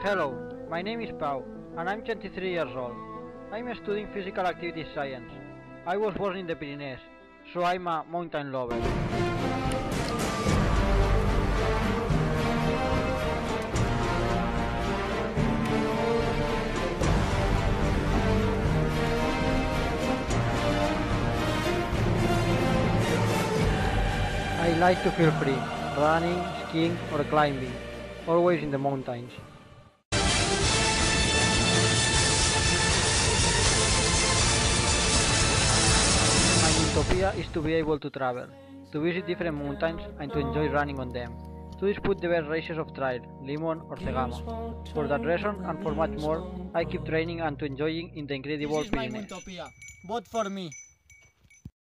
Hello, my name is Pau, and I'm 23 years old. I'm studying physical activity science. I was born in the Pyrenees, so I'm a mountain lover. I like to feel free, running, skiing or climbing, always in the mountains. My utopia is to be able to travel, to visit different mountains and to enjoy running on them. To dispute the best races of trail, Limon or Cegama. For that reason and for much more, I keep training and to enjoying in the incredible This is my Pyrenees. utopia. Vote for me.